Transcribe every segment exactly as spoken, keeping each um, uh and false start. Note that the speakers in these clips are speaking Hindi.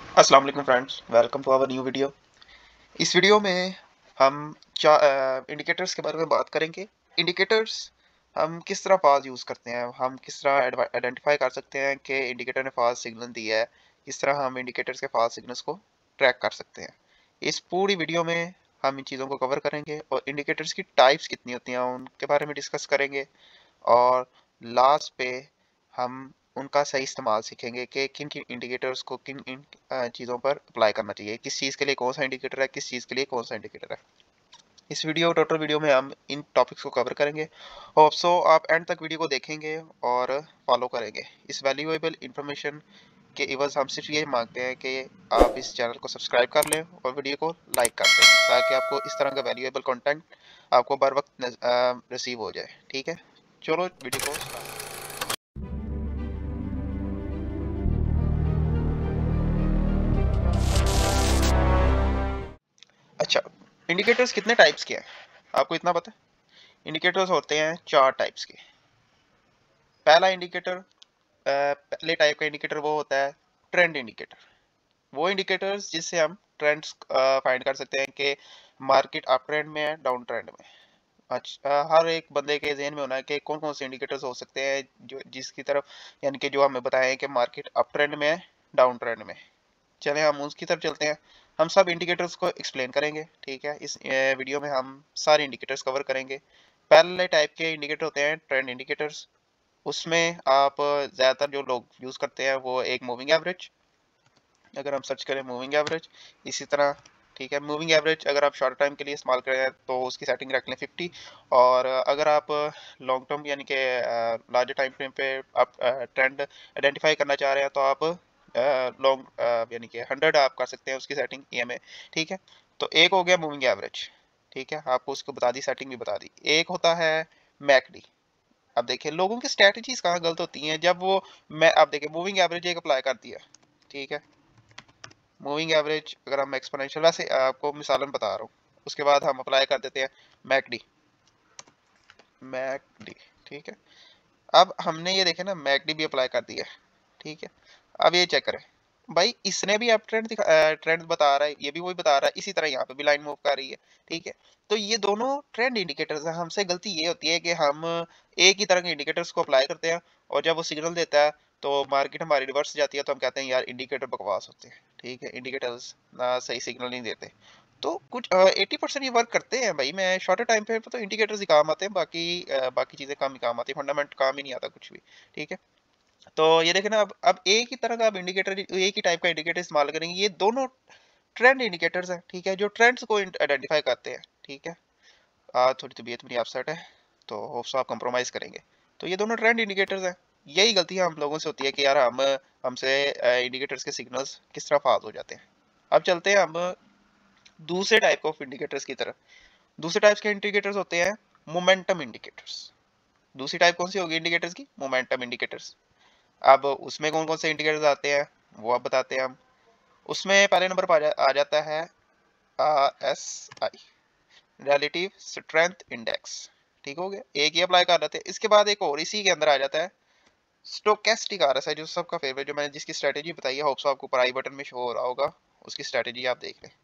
अस्सलाम वालेकुम friends, welcome to our new video. इस वीडियो में हम चा इंडिकेटर्स के बारे में बात करेंगे। इंडिकेटर्स हम किस तरह फाज यूज़ करते हैं, हम किस तरह आइडेंटिफाई कर सकते हैं कि इंडिकेटर ने फाज सिग्नल दिया है, किस तरह हम इंडिकेटर्स के फाज सिग्नल्स को ट्रैक कर सकते हैं। इस पूरी वीडियो में हम इन चीज़ों को कवर करेंगे और इंडिकेटर्स की टाइप्स कितनी होती हैं उनके बारे में डिस्कस करेंगे और लास्ट पे हम उनका सही इस्तेमाल सीखेंगे कि किन किन इंडिकेटर्स को किन इन चीज़ों पर अप्लाई करना चाहिए, किस चीज़ के लिए कौन सा इंडिकेटर है, किस चीज़ के लिए कौन सा इंडिकेटर है। इस वीडियो टोटल वीडियो में हम इन टॉपिक्स को कवर करेंगे। होप सो आप एंड तक वीडियो को देखेंगे और फॉलो करेंगे। इस वैल्यूएबल इंफॉर्मेशन के इवज़ हम सिर्फ ये मांगते हैं कि आप इस चैनल को सब्सक्राइब कर लें और वीडियो को लाइक कर दें ताकि आपको इस तरह का वैल्यूएबल कंटेंट आपको बर वक्त रिसीव हो जाए। ठीक है, चलो वीडियो को स्टार्ट। अच्छा, इंडिकेटर्स कितने टाइप्स के हैं आपको इतना पता है? इंडिकेटर्स होते हैं चार टाइप्स के। पहला इंडिकेटर, पहले टाइप का इंडिकेटर वो होता है ट्रेंड इंडिकेटर। वो इंडिकेटर्स जिससे हम ट्रेंड्स फाइंड कर सकते हैं कि मार्केट अप ट्रेंड में है, डाउन ट्रेंड में। अच्छा, हर एक बंदे के ज़हन में होना है कि कौन कौन से इंडिकेटर्स हो सकते हैं जो जिसकी तरफ, यानी कि जो हमें बताएं कि मार्केट अप ट्रेंड में है, डाउन ट्रेंड में। चलें हम उसकी तरफ चलते हैं। हम सब इंडिकेटर्स को एक्सप्लेन करेंगे। ठीक है, इस वीडियो में हम सारे इंडिकेटर्स कवर करेंगे। पहले टाइप के इंडिकेटर होते हैं ट्रेंड इंडिकेटर्स। उसमें आप ज़्यादातर जो लोग यूज़ करते हैं वो एक मूविंग एवरेज, अगर हम सर्च करें मूविंग एवरेज, इसी तरह। ठीक है, मूविंग एवरेज अगर आप शॉर्ट टाइम के लिए इस्तेमाल करें तो उसकी सेटिंग रख लें फिफ्टी। और अगर आप लॉन्ग टर्म यानी कि लार्जर टाइम फ्रेम पे आप ट्रेंड आइडेंटिफाई करना चाह रहे हैं तो आप लॉन्ग यानी कि हंड्रेड आप कर सकते हैं उसकी सेटिंग ई एम ए। ठीक है, तो एक हो गया मूविंग एवरेज। ठीक है, आपको उसको बता दी, सेटिंग भी बता दी। एक होता है मैकडी। अब देखिए लोगों की स्ट्रेटजीज कहाँ गलत होती हैं जब वो, मैं अब देखिए मूविंग एवरेज एक अप्लाई कर दिया। ठीक है, मूविंग एवरेज अगर हम एक्सपोनेंशियल, वैसे आपको मिसालन बता रहा हूँ, उसके बाद हम अप्लाई कर देते हैं मैकडी। मैकडी, ठीक है। अब हमने ये देखे ना मैकडी भी अप्लाई कर दिया। ठीक है, अब ये चेक करें भाई, इसने भी अप ट्रेंड दिखा, ट्रेंड बता रहा है, ये भी वही बता रहा है, इसी तरह यहाँ पे भी लाइन मूव कर रही है। ठीक है, तो ये दोनों ट्रेंड इंडिकेटर्स हैं। हमसे गलती ये होती है कि हम एक ही तरह के इंडिकेटर्स को अप्लाई करते हैं और जब वो सिग्नल देता है तो मार्केट हमारी रिवर्स जाती है तो हम कहते हैं यार इंडिकेटर बकवास होते हैं। ठीक है, इंडिकेटर्स ना सही सिग्नल नहीं देते। तो कुछ एटी परसेंट ये वर्क करते हैं भाई, मैं शॉर्टर टाइम पे तो इंडिकेटर्स ही काम आते हैं, बाकी uh, बाकी चीज़ें काम ही काम आती है, फंडामेंट काम ही नहीं आता कुछ भी। ठीक है, तो ये देखें ना, अब अब एक ही तरह का आप इंडिकेटर, एक ही टाइप का इंडिकेटर इस्तेमाल करेंगे। ये दोनों ट्रेंड इंडिकेटर्स हैं। ठीक है, जो ट्रेंड्स को आइडेंटिफाई करते हैं। ठीक है, आ, थोड़ी तबीयत मेरी अपसेट है तो होप्स आप कंप्रोमाइज करेंगे। तो ये दोनों ट्रेंड इंडिकेटर्स हैं। यही गलती हम लोगों से होती है कि यार हम हमसे इंडिकेटर्स के सिग्नल्स किस तरह फाज हो जाते हैं। अब चलते हैं हम दूसरे टाइप ऑफ इंडिकेटर्स की तरफ। दूसरे टाइप्स के इंडिकेटर्स होते हैं मोमेंटम इंडिकेटर्स। दूसरी टाइप कौन सी होगी इंडिकेटर्स की? Momentum indicators. अब उसमें कौन कौन से इंडिकेटर्स आते हैं वो अब बताते हैं हम। उसमें पहले नंबर पर आ, जा, आ जाता है S I, relative strength index. ठीक हो गया, एक ही अप्लाई कर लेते हैं। इसके बाद एक और इसी के अंदर आ जाता है स्टोकेस्टिक आर एस आई, जो सबका फेवरेट, जो मैंने जिसकी स्ट्रेटेजी बताई है, होप्स आपको ऊपर आई बटन में शो हो रहा होगा, उसकी स्ट्रेटेजी आप देख लें।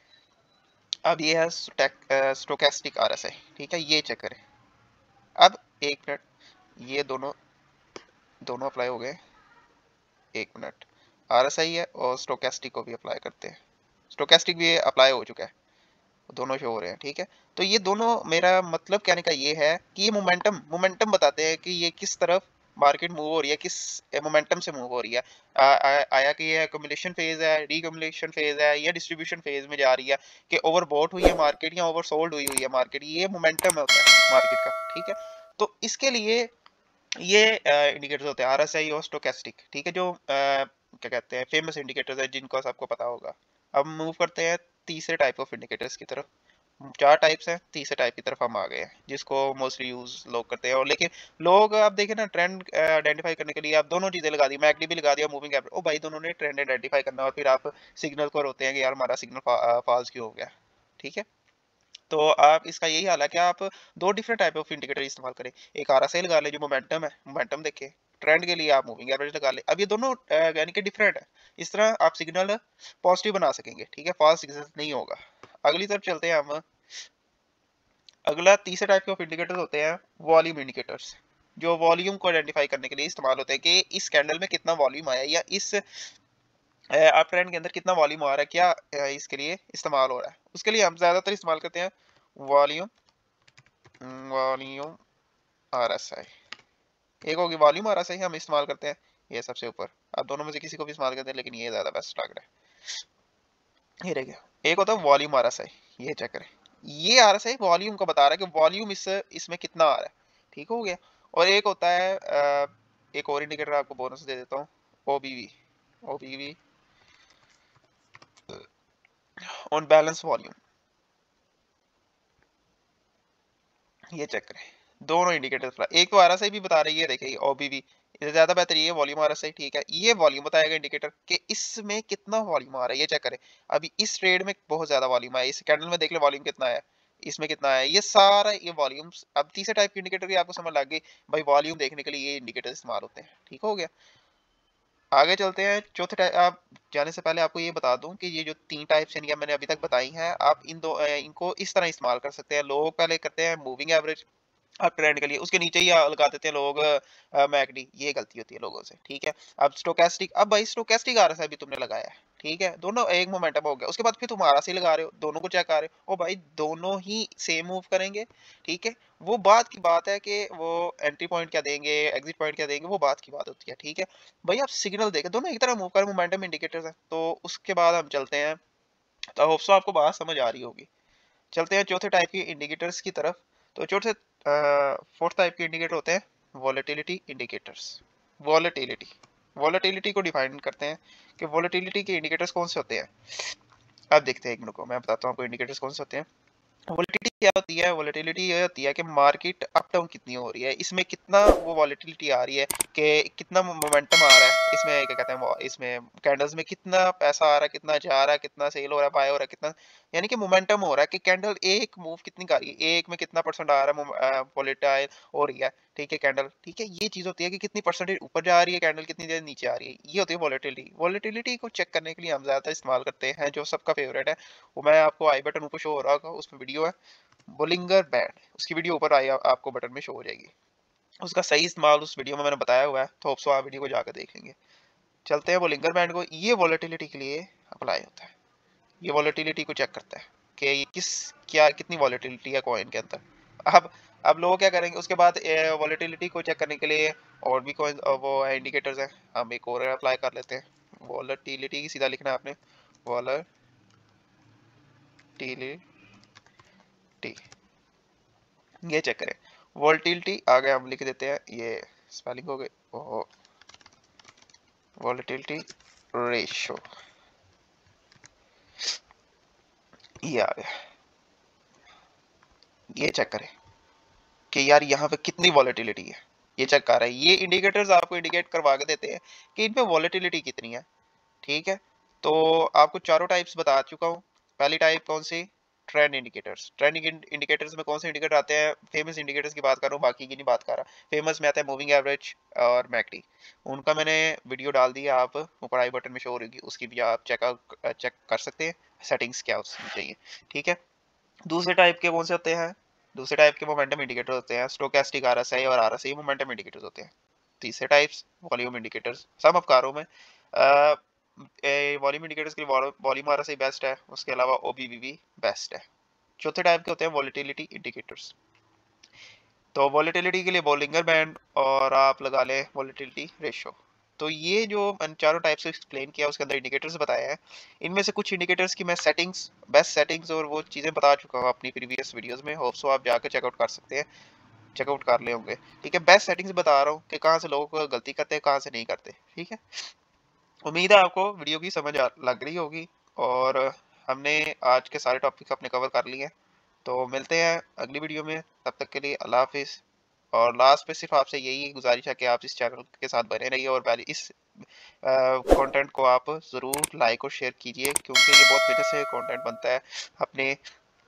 अब ये है स्टोकेस्टिक आर एस आई। ठीक है, ये चेक करें। अब एक मिनट, ये दोनों दोनों अप्लाई हो गए। एक मिनट, आर एस आई है और स्टोकेस्टिक को भी अप्लाई करते हैं। स्टोकेस्टिक भी अप्लाई हो चुका है, दोनों शो हो रहे हैं। ठीक है, तो ये दोनों, मेरा मतलब कहने का ये है कि ये मोमेंटम मोमेंटम बताते हैं कि ये किस तरफ मार्केट मूव हो रही है, किस मोमेंटम से मूव हो रही है। आ, आ, आया कि ये एक्युमुलेशन फेज है, रिकम्युलेशन फेज है, या डिस्ट्रीब्यूशन फेज में जा रही है, कि ओवरबॉट हुई है मार्केट या ओवर सोल्ड हुई हुई है मार्केट। ये मोमेंटम होता है मार्केट का। ठीक है, तो इसके लिए ये इंडिकेटर्स होते हैं आर एस आई और स्टोकेस्टिक। ठीक है, जो uh, क्या कहते हैं फेमस इंडिकेटर्स है जिनको सबको पता होगा। अब मूव करते हैं तीसरे टाइप ऑफ इंडिकेटर्स की तरफ। चार टाइप्स हैं, तीसरे टाइप की तरफ हम आ गए हैं जिसको मोस्टली यूज लोग करते हैं। और लेकिन लोग आप देखें ना, ट्रेंड आइडेंटिफाई करने के लिए आप दोनों चीजें लगा दी, मैकडी भी लगा दिया, मूविंग एवरेज। ओ भाई, दोनों ने ट्रेंड आइडेंटिफाई करना और फिर आप सिग्नल को रोते हैं कि यार हमारा सिग्नल फा, फॉल्स क्यों हो गया। ठीक है, तो आप इसका यही हाल है कि आप दो डिफरेंट टाइप ऑफ इंडिकेटर इस्तेमाल करें। एक आर एस आई लगा ले जो मोमेंटम है, मोमेंटम देखे। ट्रेंड के लिए आप मूविंग एवरेज लगा ले। अब ये दोनों यानी कि डिफरेंट है, इस तरह आप सिग्नल पॉजिटिव बना सकेंगे, ठीक है, फॉल्स सिग्नल नहीं होगा। अगली तरफ चलते हैं हम। अगला तीसरे टाइप के ऑफ इंडिकेटर्स होते हैं वॉल्यूम इंडिकेटर्स, जो वॉल्यूम को आइडेंटिफाई करने के लिए इस्तेमाल होते हैं कि इस कैंडल में कितना वॉल्यूम आया या इस अप ट्रेंड के अंदर कितना वॉल्यूम आ रहा है, क्या इसके लिए इस्तेमाल हो रहा है। उसके लिए हम ज्यादातर इस्तेमाल करते हैं वॉल्यूम वॉल्यूम आरएसआई। एक होगी वॉल्यूम आरएसआई हम इस्तेमाल करते हैं, ये सबसे ऊपर। आप दोनों में से किसी को भी इस्तेमाल करते हैं, लेकिन ये ज्यादा बेस्ट लग रहा है। ये रह गया। एक होता है वॉल्यूम आरएसआई, ये चेक करें, ये आरएसआई वॉल्यूम का बता रहा है कि वॉल्यूम इस इसमें कितना आ रहा है, ठीक हो गया। और एक होता है आ, एक और इंडिकेटर आपको बोनस दे देता हूँ, OBV OBV on balance volume. ये चेक करें, दोनों इंडिकेटर, एक तो आरएसआई भी बता रही है, देखिए ओबीवी, इससे ज्यादा बेहतर ये वॉल्यूम आरएसआई, ठीक है। ये वॉल्यूम बताएगा इंडिकेटर कि इसमें कितना वॉल्यूम आ रहा है, ये चेक करें। अभी इस ट्रेड में बहुत ज्यादा वॉल्यूम आया, इस कैंडल में देख ले वॉल्यूम कितना है, इसमें कितना है, ये सारा ये वॉल्यूम्स। अब तीसरे टाइप के इंडिकेटर की आपको समझ लग गई, भाई वॉल्यूम देखने के लिए ये इंडिकेटर इस्तेमाल होते हैं, ठीक हो गया। आगे चलते हैं चौथे टाइप। आप जाने से पहले आपको ये बता दूं कि ये जो तीन टाइप्स हैं मैंने अभी तक बताई हैं, आप इन दो इनको इस तरह इस्तेमाल कर सकते हैं। लोग पहले करते हैं मूविंग एवरेज आप ट्रेंड के लिए, उसके नीचे ही लगा देते हैं लोग मैकडी, ये गलती होती है लोगों से, ठीक है। अब स्टोकेस्टिक, अब भाई स्टोकेस्टिक आरएसआई भी तुमने लगाया है, ठीक है, दोनों एक मोमेंटम हो गया। उसके बाद फिर तुम आरएसआई लगा रहे हो, दोनों को चेक कर रहे हो, ओ भाई दोनों ही सेम मूव करेंगे, ठीक है। वो बात की बात है कि वो एंट्री पॉइंट क्या देंगे, एग्जिट पॉइंट क्या देंगे, वो बात की बात होती है, ठीक है। भाई आप सिग्नल देखे, दोनों एक तरह मूव कर, मोमेंटम इंडिकेटर्स है। तो उसके बाद हम चलते हैं, तो होप सो आपको बात समझ आ रही होगी। चलते हैं चौथे टाइप के इंडिकेटर्स की तरफ। तो चौथे फोर्थ टाइप के इंडिकेटर होते हैं वॉलेटिलिटी इंडिकेटर्स। वॉलेटिलिटी वॉलेटिलिटी को डिफाइन करते हैं कि वॉलेटिलिटी के इंडिकेटर्स कौन से होते हैं। अब देखते हैं, एक मिनट को मैं बताता हूँ आपको इंडिकेटर्स कौन से होते हैं। वॉलेटिलिटी क्या होती है, वॉलेटिलिटी ये होती है कि मार्केट अप डाउन कितनी हो रही है, इसमें कितना वो वॉलेटिलिटी आ रही है, कि कितना मोमेंटम आ रहा है, इसमें क्या कहते हैं, इसमें कैंडल्स में कितना पैसा आ रहा है, कितना जा रहा है, कितना सेल हो रहा है, बाय हो रहा है, कितना, यानी कि मोमेंटम हो रहा है कि कैंडल एक मूव कितनी कर रही है, एक में कितना परसेंट आ रहा है वॉलेटाइल हो रही है, ठीक है कैंडल, ठीक है। ये चीज होती है कि कितनी परसेंटेज ऊपर जा रही है कैंडल, कितनी देर नीचे आ रही है, ये होती है वॉलेटिलिटी। वॉलेटिलिटी को चेक करने के लिए हम ज्यादातर इस्तेमाल करते हैं, जो सबका फेवरेट है, वो मैं आपको आई बटन ऊपर शो हो रहा होगा, उसमें वीडियो है बोलिंगर बैंड, उसकी वीडियो ऊपर आई आपको बटन में शो हो जाएगी। उसका सही इस्तेमाल उस वीडियो में मैंने बताया हुआ है, तो होप सो आप वीडियो को जाकर देख लेंगे। चलते हैं बोलिंगर बैंड को, ये वॉलेटिलिटी के लिए अप्लाई होता है। ये वॉलेटिलिटी को चेक करता है कि ये किस क्या कितनी वॉलेटिलिटी है कॉइन के अंदर। अब अब लोग क्या करेंगे उसके बाद वॉलेटिलिटी को चेक करने के लिए और भी कॉइन वो इंडिकेटर्स हैं, हम एक और अप्लाई कर लेते हैं। वॉलेटिलिटी सीधा लिखना है आपने, वॉलेटिलिटी, ये चेक करें। वॉलेटिलिटी आगे हम लिख देते हैं, ये स्पेलिंग हो गई, ओहो, वॉलेटिलिटी रेशियो, ये आ गया। ये चेक करें कि यार यहाँ पे कितनी वॉलेटिलिटी है, ये चेक कर रहा है। ये इंडिकेटर्स आपको इंडिकेट करवा के देते हैं कि इनमें वॉलेटिलिटी कितनी है, ठीक है। तो आपको चारों टाइप्स बता चुका हूँ। पहली टाइप कौन सी, ट्रेंड इंडिकेटर्स। ट्रेंड इंडिकेटर्स में कौन से इंडिकेटर आते हैं, फेमस इंडिकेटर्स की बात कर रहा हूँ, बाकी की नहीं बात कर रहा। फेमस में आता है मूविंग एवरेज और मैकडी, उनका मैंने वीडियो डाल दिया, आप ऊपर आई बटन में शो होगी, उसकी भी आप चेकआउट चेक कर सकते हैं, सेटिंग्स क्या उसमें चाहिए, ठीक है। दूसरे टाइप के कौन से होते हैं, दूसरे टाइप के मोमेंटम इंडिकेटर होते हैं, स्टोकेस्टिक आरएसआई और आरएसआई मोमेंटम इंडिकेटर्स होते हैं। तीसरे टाइप्स वॉल्यूम इंडिकेटर्स, सब आप कारों में वॉल्यूम इंडिकेटर्स के लिए वॉल्यूम आरएसआई बेस्ट है, उसके अलावा ओबीवी भी बेस्ट है। चौथे टाइप के होते हैं वॉलेटिलिटी इंडिकेटर्स। तो वॉलेटिलिटी के लिए बोलिंगर बैंड और आप लगा लें वॉलेटिलिटी रेशियो। तो ये जो मैंने चारों टाइप से एक्सप्लेन किया, उसके अंदर इंडिकेटर्स बताए हैं। इनमें से कुछ इंडिकेटर्स की मैं सेटिंग्स, बेस्ट सेटिंग्स और वो चीज़ें बता चुका हूँ अपनी प्रीवियस वीडियोस में, होप सो आप जाकर चेकआउट कर सकते हैं, चेकआउट कर ले होंगे, ठीक है। बेस्ट सेटिंग्स बता रहा हूँ कि कहाँ से लोग गलती करते हैं, कहाँ से नहीं करते, ठीक है। उम्मीद है आपको वीडियो की समझ लग रही होगी, और हमने आज के सारे टॉपिक अपने कवर कर लिए हैं। तो मिलते हैं अगली वीडियो में, तब तक के लिए अल्लाह हाफिज़। और लास्ट पे सिर्फ आपसे यही गुजारिश है कि आप इस चैनल के साथ बने रहिए और पहले इस कंटेंट को आप ज़रूर लाइक और शेयर कीजिए, क्योंकि ये बहुत मेहनत से कंटेंट बनता है, अपने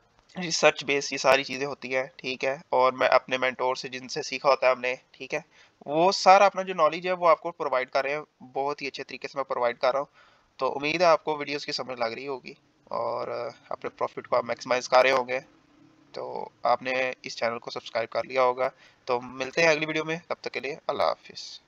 रिसर्च बेस ये सारी चीज़ें होती हैं, ठीक है। और मैं अपने मेंटोर से जिनसे सीखा होता है हमने, ठीक है। वो सारा अपना जो नॉलेज है वो आपको प्रोवाइड कर रहे हैं, बहुत ही अच्छे तरीके से मैं प्रोवाइड कर रहा हूँ। तो उम्मीद है आपको वीडियोज़ की समझ लग रही होगी और अ, अपने प्रॉफ़िट को आप मैक्सिमाइज़ कर रहे होंगे। तो आपने इस चैनल को सब्सक्राइब कर लिया होगा। तो मिलते हैं अगली वीडियो में, तब तक के लिए अल्लाह हाफ़िज़।